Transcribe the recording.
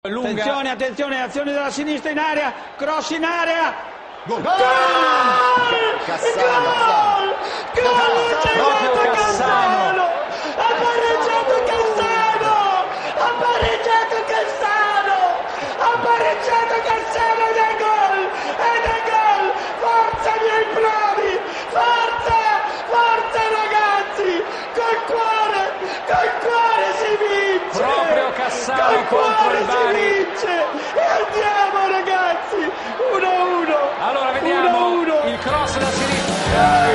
Lunga. Attenzione, attenzione, azione della sinistra in area, cross in area. Gol! Cassano! Proprio Cassano! Ha pareggiato Cassano! Ha pareggiato Cassano! Ha pareggiato Cassano ed è gol! Ed è gol! Forza miei bravi! Forza! Forza ragazzi! Col cuore si vince! Proprio Cassano Col contro cuore il si Bari. vince! E andiamo ragazzi! 1-1! Allora vediamo 1-1. il cross da sinistra.